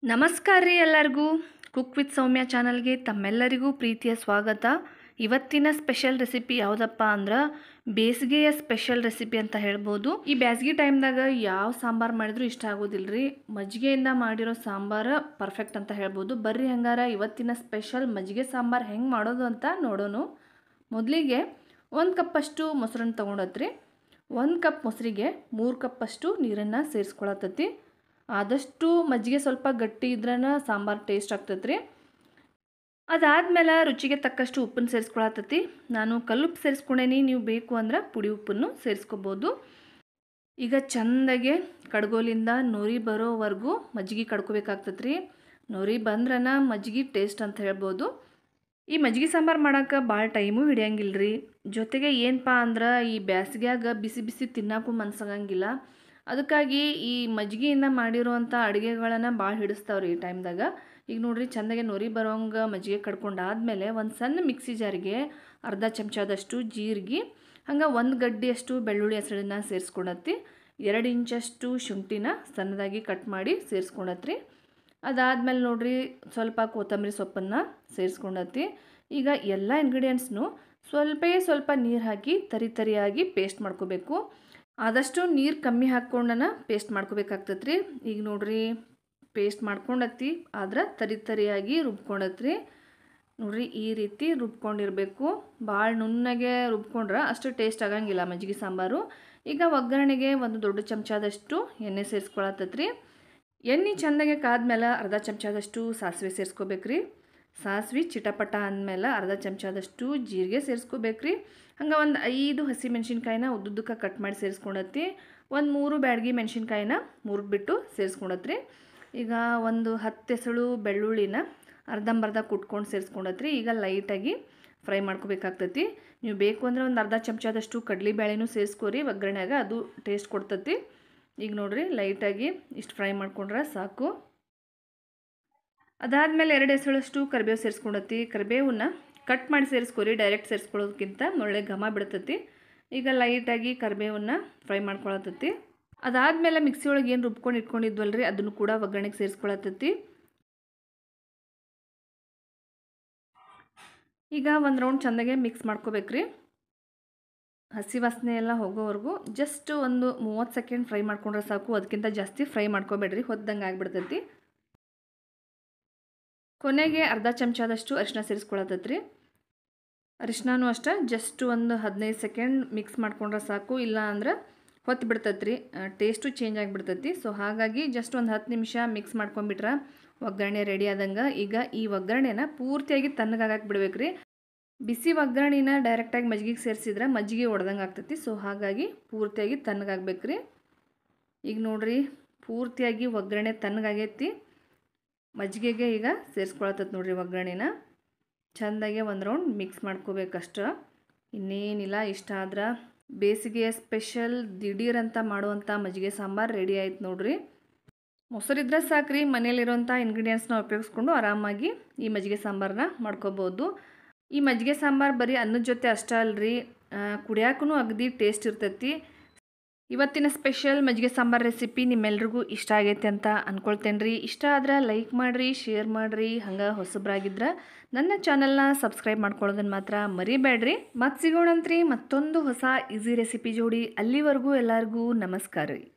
ನಮಸ್ಕಾರ ರೀ ಎಲ್ಲರಿಗೂ. ಕುಕ್ ವಿತ್ ಸೌಮ್ಯ ಚಾನಲ್ಗೆ ತಮ್ಮೆಲ್ಲರಿಗೂ ಪ್ರೀತಿಯ ಸ್ವಾಗತ. ಇವತ್ತಿನ ಸ್ಪೆಷಲ್ ರೆಸಿಪಿ ಯಾವುದಪ್ಪ ಅಂದ್ರೆ ಬೇಸಿಗೆಯ ಸ್ಪೆಷಲ್ ರೆಸಿಪಿ ಅಂತ ಹೇಳ್ಬೋದು. ಈ ಬೇಸಿಗೆ ಟೈಮ್ದಾಗ ಯಾವ ಸಾಂಬಾರು ಮಾಡಿದ್ರೂ ಇಷ್ಟ ಆಗೋದಿಲ್ಲ ರೀ. ಮಜ್ಜಿಗೆಯಿಂದ ಮಾಡಿರೋ ಸಾಂಬಾರು ಪರ್ಫೆಕ್ಟ್ ಅಂತ ಹೇಳ್ಬೋದು. ಬರ್ರಿ ಹಂಗಾರ ಇವತ್ತಿನ ಸ್ಪೆಷಲ್ ಮಜ್ಜಿಗೆ ಸಾಂಬಾರು ಹೆಂಗೆ ಮಾಡೋದು ಅಂತ ನೋಡೋಣ. ಮೊದಲಿಗೆ 1 ಕಪ್ಪಷ್ಟು ಮೊಸರನ್ನು ತೊಗೊಂಡತ್ರಿ. 1 ಕಪ್ ಮೊಸರಿಗೆ 3 ಕಪ್ಪಷ್ಟು ನೀರನ್ನು ಸೇರಿಸ್ಕೊಳತ್ತತಿ. ಆದಷ್ಟು ಮಜ್ಜಿಗೆ ಸ್ವಲ್ಪ ಗಟ್ಟಿ ಇದ್ರನ ಸಾಂಬಾರು ಟೇಸ್ಟ್ ಆಗ್ತೈತ್ರಿ. ಅದಾದ್ಮೇಲೆ ರುಚಿಗೆ ತಕ್ಕಷ್ಟು ಉಪ್ಪನ್ನು ಸೇರಿಸ್ಕೊಳತ್ತತಿ. ನಾನು ಕಲ್ಲುಪ್ಪು ಸೇರಿಸ್ಕೊಂಡೇನಿ, ನೀವು ಬೇಕು ಅಂದ್ರೆ ಪುಡಿ ಉಪ್ಪನ್ನು ಸೇರಿಸ್ಕೋಬೋದು. ಈಗ ಚೆಂದಾಗೆ ಕಡ್ಗೋಲಿಂದ ನೊರಿ ಬರೋವರೆಗೂ ಮಜ್ಜಿಗೆ ಕಡ್ಕೋಬೇಕಾಗ್ತೈತ್ರಿ. ನೊರಿ ಬಂದ್ರನ ಮಜ್ಜಿಗೆ ಟೇಸ್ಟ್ ಅಂತ ಹೇಳ್ಬೋದು. ಈ ಮಜ್ಜಿಗೆ ಸಾಂಬಾರು ಮಾಡೋಕೆ ಭಾಳ ಟೈಮು ಹಿಡಿಯಂಗಿಲ್ಲ ರೀ. ಜೊತೆಗೆ ಏನಪ್ಪ ಅಂದ್ರೆ ಈ ಬ್ಯಾಸಿಗ್ಯಾಗ ಬಿಸಿ ಬಿಸಿ ತಿನ್ನೋಕ್ಕೂ ಮನಸ್ಸಾಗಂಗಿಲ್ಲ. ಅದಕ್ಕಾಗಿ ಈ ಮಜ್ಜಿಗೆಯಿಂದ ಮಾಡಿರುವಂಥ ಅಡುಗೆಗಳನ್ನು ಭಾಳ ಹಿಡಿಸ್ತಾವ್ರಿ ಈ ಟೈಮ್ದಾಗ. ಈಗ ನೋಡಿರಿ, ಚೆಂದಾಗೆ ನೊರಿ ಬರೋಂಗೆ ಮಜ್ಜಿಗೆ ಕಡ್ಕೊಂಡಾದ್ಮೇಲೆ ಒಂದು ಸಣ್ಣ ಮಿಕ್ಸಿ ಜಾರಿಗೆ ಅರ್ಧ ಚಮಚದಷ್ಟು ಜೀರಿಗೆ, ಹಂಗೆ 1 ಗಡ್ಡೆಯಷ್ಟು ಬೆಳ್ಳುಳ್ಳಿ ಹೆಸಳನ್ನ ಸೇರಿಸ್ಕೊಂಡತ್ತಿ. 2 ಇಂಚಷ್ಟು ಶುಂಠಿನ ಸಣ್ಣದಾಗಿ ಕಟ್ ಮಾಡಿ ಸೇರಿಸ್ಕೊಂಡತ್ರಿ. ಅದಾದ್ಮೇಲೆ ನೋಡಿರಿ, ಸ್ವಲ್ಪ ಕೊತ್ತಂಬರಿ ಸೊಪ್ಪನ್ನು ಸೇರಿಸ್ಕೊಂಡತ್ತಿ. ಈಗ ಎಲ್ಲ ಇಂಗ್ರೀಡಿಯೆಂಟ್ಸ್ನು ಸ್ವಲ್ಪ ನೀರು ಹಾಕಿ ತರಿಯಾಗಿ ಪೇಸ್ಟ್ ಮಾಡ್ಕೋಬೇಕು. ಆದಷ್ಟು ನೀರು ಕಮ್ಮಿ ಹಾಕ್ಕೊಂಡನ ಪೇಸ್ಟ್ ಮಾಡ್ಕೋಬೇಕಾಗ್ತೈತ್ರಿ. ಈಗ ನೋಡ್ರಿ, ಪೇಸ್ಟ್ ಮಾಡ್ಕೊಂಡತ್ತಿ, ಆದ್ರೆ ತರಿಯಾಗಿ ರುಬ್ಕೊಂಡತ್ರಿ. ನೋಡ್ರಿ, ಈ ರೀತಿ ರುಬ್ಕೊಂಡಿರಬೇಕು. ಭಾಳ ನುಣ್ಣಗೆ ರುಬ್ಕೊಂಡ್ರೆ ಅಷ್ಟು ಟೇಸ್ಟ್ ಆಗಂಗಿಲ್ಲ ಮಜ್ಜಿಗೆ ಸಾಂಬಾರು. ಈಗ ಒಗ್ಗರಣೆಗೆ 1 ದೊಡ್ಡ ಚಮಚದಷ್ಟು ಎಣ್ಣೆ ಸೇರಿಸ್ಕೊಳತ್ತತ್ರಿ. ಎಣ್ಣೆ ಚೆಂದಾಗೆ ಕಾದ್ಮೇಲೆ ಅರ್ಧ ಚಮಚದಷ್ಟು ಸಾಸಿವೆ ಸೇರಿಸ್ಕೋಬೇಕ್ರಿ. ಸಾಸಿವೆ ಚಿಟಪಟ ಅಂದಮೇಲೆ ಅರ್ಧ ಚಮಚದಷ್ಟು ಜೀರಿಗೆ ಸೇರಿಸ್ಕೋಬೇಕ್ರಿ. ಹಂಗೆ ಒಂದು 5 ಹಸಿಮೆಣ್ಸಿನ್ಕಾಯಿನ ಉದ್ದುದ್ದಕ್ಕೆ ಕಟ್ ಮಾಡಿ ಸೇರಿಸ್ಕೊಂಡತ್ತಿ. 3 ಬ್ಯಾಡಗಿ ಮೆಣಸಿನ್ಕಾಯಿನ ಮುರಿದ್ಬಿಟ್ಟು ಸೇರಿಸ್ಕೊಂಡತ್ರಿ. ಈಗ 10 ಎಸಳು ಬೆಳ್ಳುಳ್ಳಿನ ಅರ್ಧಂಬರ್ಧ ಕುಟ್ಕೊಂಡು ಸೇರಿಸ್ಕೊಂಡತ್ರಿ. ಈಗ ಲೈಟಾಗಿ ಫ್ರೈ ಮಾಡ್ಕೋಬೇಕಾಗ್ತೈತಿ. ನೀವು ಬೇಕು ಅಂದರೆ ಒಂದು ಅರ್ಧ ಚಮಚದಷ್ಟು ಕಡಲೆಬೇಳೆನೂ ಸೇರಿಸ್ಕೋರಿ ಒಗ್ಗರಣೆಯಾಗ, ಅದು ಟೇಸ್ಟ್ ಕೊಡ್ತೈತಿ. ಈಗ ನೋಡಿರಿ, ಲೈಟಾಗಿ ಇಷ್ಟು ಫ್ರೈ ಮಾಡ್ಕೊಂಡ್ರೆ ಸಾಕು. ಅದಾದಮೇಲೆ 2 ಎಸಳಷ್ಟು ಕರಿಬೇವು ಸೇರಿಸ್ಕೊಂಡತ್ತಿ. ಕರಿಬೇವನ್ನ ಕಟ್ ಮಾಡಿ ಸೇರಿಸ್ಕೊರಿ, ಡೈರೆಕ್ಟ್ ಸೇರಿಸ್ಕೊಳ್ಳೋದಕ್ಕಿಂತ ಒಳ್ಳೆ ಘಮ ಬಿಡ್ತೈತಿ. ಈಗ ಲೈಟಾಗಿ ಕರಿಬೇವನ್ನ ಫ್ರೈ ಮಾಡ್ಕೊಳತ್ತತಿ. ಅದಾದಮೇಲೆ ಮಿಕ್ಸಿ ಒಳಗೆ ಏನು ರುಬ್ಕೊಂಡು ಇಟ್ಕೊಂಡಿದ್ವಲ್ರಿ, ಅದನ್ನು ಕೂಡ ಒಗ್ಗರಣೆಗೆ ಸೇರಿಸ್ಕೊಳತ್ತತಿ. ಈಗ ಒಂದು ರೌಂಡ್ ಚೆಂದಾಗೆ ಮಿಕ್ಸ್ ಮಾಡ್ಕೋಬೇಕ್ರಿ. ಹಸಿ ವಾಸನೆ ಎಲ್ಲ ಹೋಗೋವರೆಗೂ ಜಸ್ಟ್ ಒಂದು 30 ಸೆಕೆಂಡ್ ಫ್ರೈ ಮಾಡ್ಕೊಂಡ್ರೆ ಸಾಕು. ಅದಕ್ಕಿಂತ ಜಾಸ್ತಿ ಫ್ರೈ ಮಾಡ್ಕೋಬೇಡ್ರಿ, ಹೊದ್ದಂಗೆ ಆಗಿಬಿಡ್ತೈತಿ. ಕೊನೆಗೆ ಅರ್ಧ ಚಮಚದಷ್ಟು ಅರಿಶಿನ ಸೇರಿಸ್ಕೊಳತ್ತತ್ರಿ. ಅರಿಶಿನೂ ಅಷ್ಟೇ ಜಸ್ಟ್ ಒಂದು 15 ಸೆಕೆಂಡ್ ಮಿಕ್ಸ್ ಮಾಡ್ಕೊಂಡ್ರೆ ಸಾಕು. ಇಲ್ಲ ಅಂದ್ರೆ ಹೊತ್ತು ಬಿಡ್ತೈತ್ರಿ, ಟೇಸ್ಟು ಚೇಂಜ್ ಆಗಿಬಿಡ್ತೈತಿ. ಸೊ ಹಾಗಾಗಿ ಜಸ್ಟ್ ಒಂದು 10 ನಿಮಿಷ ಮಿಕ್ಸ್ ಮಾಡ್ಕೊಂಬಿಟ್ರೆ ಒಗ್ಗರಣೆ ರೆಡಿ ಆದಂಗೆ. ಈಗ ಈ ಒಗ್ಗರಣೆನ ಪೂರ್ತಿಯಾಗಿ ತಣ್ಣಗಾಗಕ್ಕೆ ಬಿಡ್ಬೇಕ್ರಿ. ಬಿಸಿ ಒಗ್ಗರಣೆನ ಡೈರೆಕ್ಟಾಗಿ ಮಜ್ಜಿಗೆಗೆ ಸೇರಿಸಿದ್ರೆ ಮಜ್ಜಿಗೆ ಒಡೆದಂಗೆ ಆಗ್ತೈತಿ. ಸೊ ಹಾಗಾಗಿ ಪೂರ್ತಿಯಾಗಿ ತಣ್ಣಗಾಗಬೇಕ್ರಿ. ಈಗ ನೋಡಿರಿ, ಪೂರ್ತಿಯಾಗಿ ಒಗ್ಗರಣೆ ತಣ್ಣಗಾಗೈತಿ. ಮಜ್ಜಿಗೆಗೆ ಈಗ ಸೇರಿಸ್ಕೊಳತ್ತೈತಿ ನೋಡಿರಿ ಒಗ್ಗರಣೆನ. ಚೆಂದಾಗೆ ಒಂದು ರೌಂಡ್ ಮಿಕ್ಸ್ ಮಾಡ್ಕೋಬೇಕಷ್ಟ, ಇನ್ನೇನಿಲ್ಲ. ಇಷ್ಟ ಆದ್ರೆ ಬೇಸಿಗೆಯ ಸ್ಪೆಷಲ್ ದಿಢೀರ್ ಅಂತ ಮಾಡುವಂಥ ಮಜ್ಜಿಗೆ ಸಾಂಬಾರು ರೆಡಿ ಆಯ್ತು ನೋಡಿರಿ. ಮೊಸರಿದ್ರೆ ಸಾಕ್ರಿ, ಮನೇಲಿರೋಂಥ ಇಂಗ್ರೀಡಿಯೆಂಟ್ಸ್ನ ಉಪಯೋಗಿಸ್ಕೊಂಡು ಆರಾಮಾಗಿ ಈ ಮಜ್ಜಿಗೆ ಸಾಂಬಾರನ್ನ ಮಾಡ್ಕೋಬೋದು. ಈ ಮಜ್ಜಿಗೆ ಸಾಂಬಾರು ಬರೀ ಅನ್ನದ ಜೊತೆ ಅಷ್ಟೇ ಅಲ್ರಿ, ಕುಡಿಯೋಕ್ಕೂ ಅಗದಿ ಟೇಸ್ಟ್ ಇರ್ತೈತಿ. ಇವತ್ತಿನ ಸ್ಪೆಷಲ್ ಮಜ್ಜಿಗೆ ಸಾಂಬಾರು ರೆಸಿಪಿ ನಿಮ್ಮೆಲ್ರಿಗೂ ಇಷ್ಟ ಆಗೈತೆ ಅಂತ ಅಂದ್ಕೊಳ್ತೇನೆ ರೀ. ಇಷ್ಟ ಆದ್ರೆ ಲೈಕ್ ಮಾಡಿರಿ, ಶೇರ್ ಮಾಡಿರಿ. ಹಂಗೆ ಹೊಸಬ್ರಾಗಿದ್ರೆ ನನ್ನ ಚಾನಲ್ನ ಸಬ್ಸ್ಕ್ರೈಬ್ ಮಾಡ್ಕೊಳ್ಳೋದನ್ನು ಮಾತ್ರ ಮರಿಬೇಡ್ರಿ. ಮತ್ತೆ ಸಿಗೋಣಂತ್ರಿ ಮತ್ತೊಂದು ಹೊಸ ಈಸಿ ರೆಸಿಪಿ ಜೋಡಿ. ಅಲ್ಲಿವರೆಗೂ ಎಲ್ಲರಿಗೂ ನಮಸ್ಕಾರ ರೀ.